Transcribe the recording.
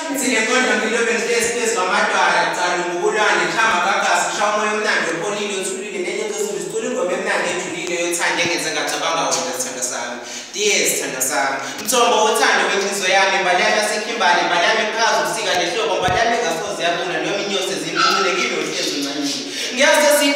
Sinekondla ngilobe ngihlezi ngamadwala ngicala ngokulwane khama kagasi kushawa umoya omnandi opholile othulile nenye ezosulu sicula ingoma emnandi ejulile yothanda engenze ngacabanga wena sithanda sami. Dear sithanda sami, mthombo wothando wenhliziyo yami, imbali yami yasekhimbali, imbali yami eqhaza ubusika nehlobo, imbali yami engasoze yabuna noma inyosi zimincile kimi uhlezi uncanyile. Ngiyazi